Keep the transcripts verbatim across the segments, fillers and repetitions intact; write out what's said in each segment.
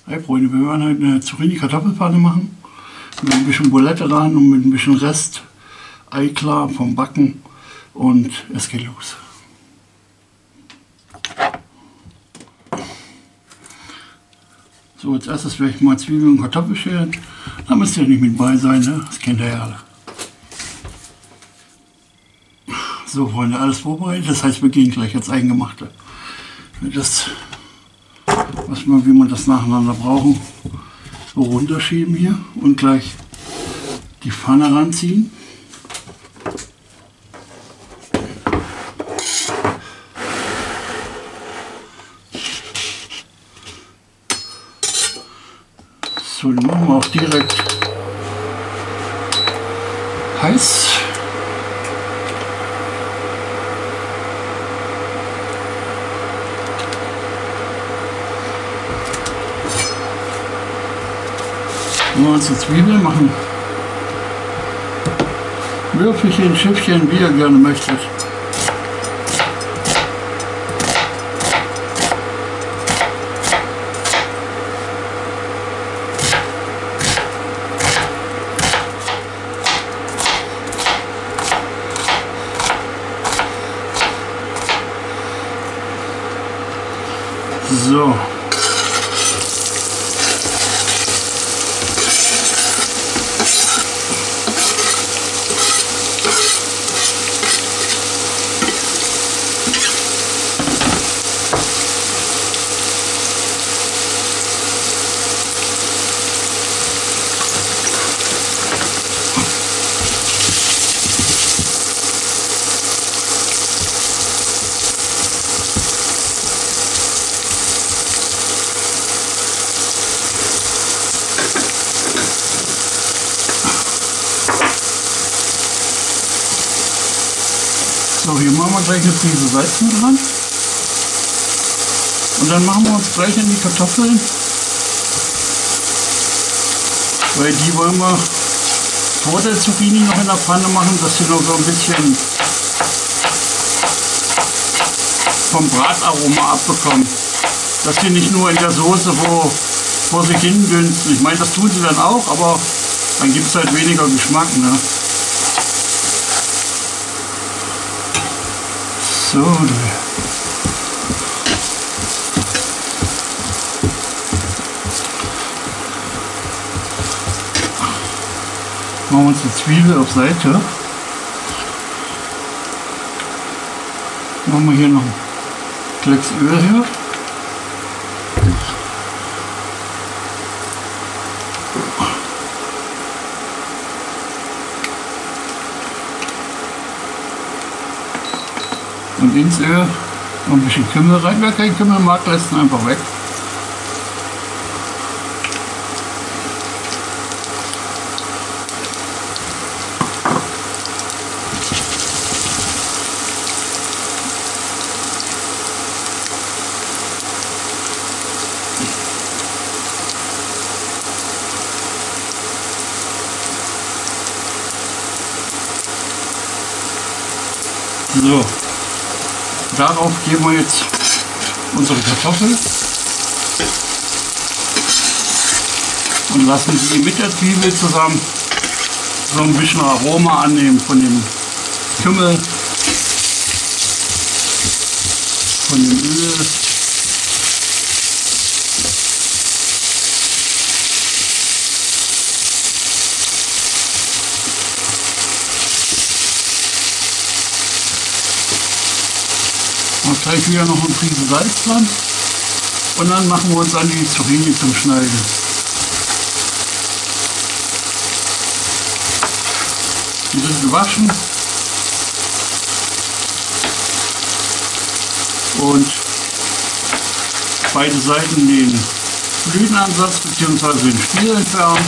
Hi Freunde, wir werden heute eine Zucchini-Kartoffelpfanne machen. Mit ein bisschen Bulette ran und mit ein bisschen Rest Eiklar vom Backen. Und es geht los. So, als erstes werde ich mal Zwiebeln und Kartoffeln schälen. Da müsst ihr nicht mit bei sein, ne? Das kennt ihr ja alle. So Freunde, alles vorbereitet. Das heißt, wir gehen gleich ins Eingemachte. Das, was man, wie man das nacheinander brauchen, so runterschieben hier und gleich die Pfanne ranziehen. So, die machen wir auch direkt heiß. Nehmen wir uns die Zwiebeln, machen Würfelchen, Schiffchen, wie ihr gerne möchtet. So. So, hier machen wir gleich eine Prise Salz mit dran. Und dann machen wir uns gleich in die Kartoffeln. Weil die wollen wir vor der Zucchini noch in der Pfanne machen, dass sie noch so ein bisschen vom Brataroma abbekommen. Dass sie nicht nur in der Soße vor, vor sich hin dünsten. Ich meine, das tun sie dann auch, aber dann gibt es halt weniger Geschmack. Ne? So, machen wir uns die Zwiebel auf Seite. Machen wir hier noch ein Klecks Öl her. Und ins Öl noch ein bisschen Kümmel rein. Wer kein Kümmel mag, lässt ihn einfach weg. So. Darauf geben wir jetzt unsere Kartoffeln und lassen die mit der Zwiebel zusammen so ein bisschen Aroma annehmen von dem Kümmel, von dem Öl. Und gleich wieder noch eine Prise Salz dran und dann machen wir uns an die Zucchini zum Schneiden. Die sind gewaschen und beide Seiten den Blütenansatz bzw. den Stiel entfernen.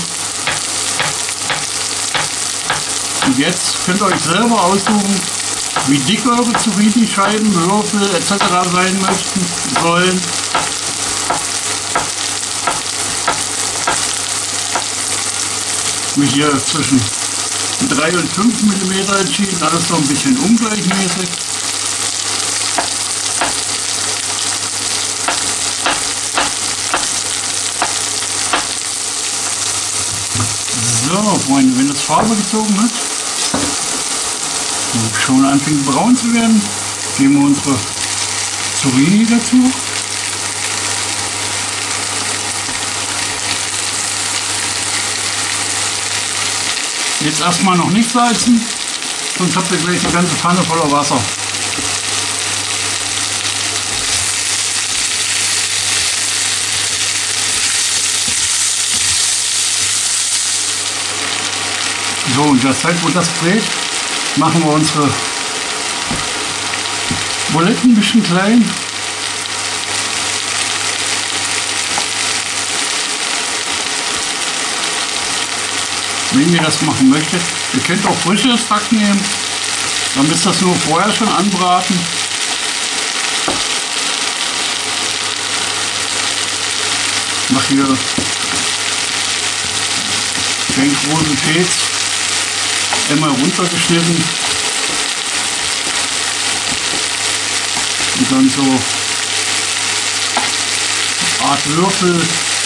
Und jetzt könnt ihr euch selber aussuchen, wie dick eure Zucchini-Scheiben, Würfel et cetera sein möchten, sollen. Mich hier zwischen drei und fünf Millimeter entschieden, alles so ein bisschen ungleichmäßig. So, Freunde, wenn das Farbe gezogen hat und schon anfängt braun zu werden, geben wir unsere Zucchini dazu. Jetzt erstmal noch nicht salzen, sonst habt ihr gleich die ganze Pfanne voller Wasser. So, und der Zeit, wo das dreht, machen wir unsere Buletten ein bisschen klein. Wenn ihr das machen möchtet, ihr könnt auch frisches Hack nehmen, dann müsst ihr das nur vorher schon anbraten. Ich mache hier den großen Käse einmal runtergeschnitten und dann so eine Art Würfel.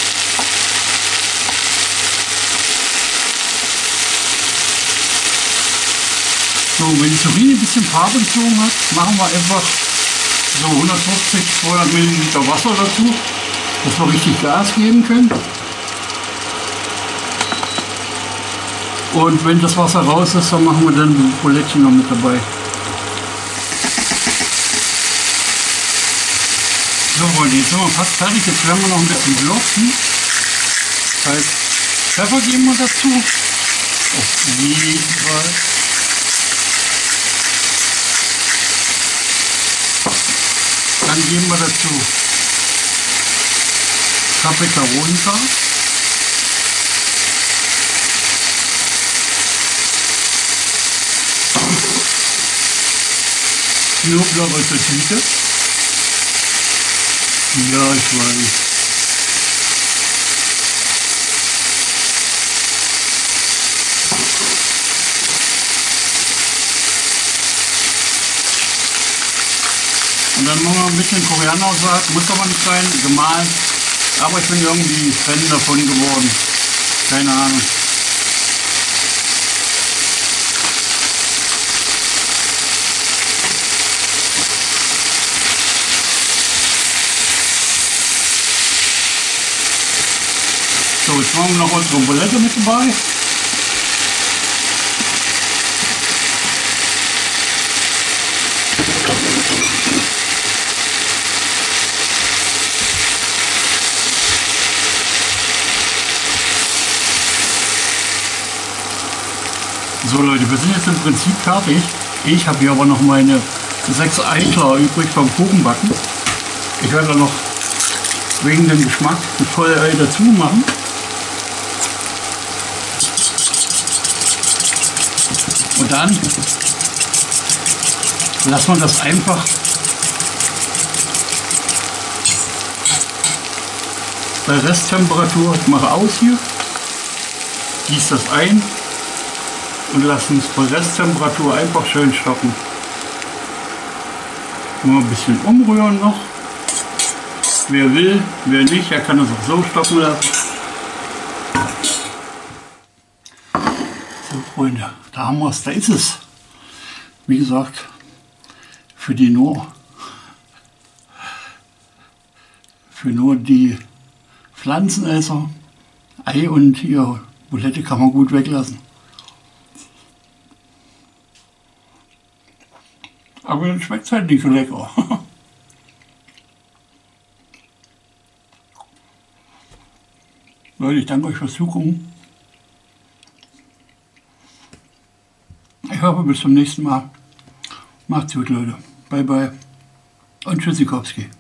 So, wenn die Zucchini ein bisschen Farbe gezogen hat, machen wir einfach so hundertfünfzig, zweihundert Milliliter Wasser dazu, dass wir richtig Gas geben können. Und wenn das Wasser raus ist, dann machen wir dann die Bulettchen noch mit dabei. So Freunde, jetzt sind wir fast fertig. Jetzt werden wir noch ein bisschen würzen. Das heißt, Pfeffer geben wir dazu. Auf jeden Fall. Dann geben wir dazu Paprika runter. Knoblauch aus der Tüte. Ja, ich weiß. Und dann machen wir ein bisschen Koriandersaat, muss aber nicht sein, gemahlen. Aber ich bin irgendwie Fan davon geworden. Keine Ahnung. So, jetzt machen wir noch unsere Bulette mit dabei. So Leute, wir sind jetzt im Prinzip fertig. Ich habe hier aber noch meine sechs Eitler übrig vom Kuchenbacken. Ich werde da noch wegen dem Geschmack ein Vollei dazu machen. Und dann lassen wir das einfach bei Resttemperatur. Ich mache aus hier, gieße das ein und lassen es bei Resttemperatur einfach schön stocken. Nur ein bisschen umrühren noch. Wer will, wer nicht, der kann es auch so stocken lassen. So Freunde, da haben wir es, da ist es. Wie gesagt, für die nur, für nur die Pflanzenesser, Ei und hier Bulette kann man gut weglassen. Aber dann schmeckt es halt nicht so lecker. Leute, ich danke euch fürs Zugucken. Ich hoffe, bis zum nächsten Mal. Macht's gut, Leute. Bye, bye. Und Tschüssikowski.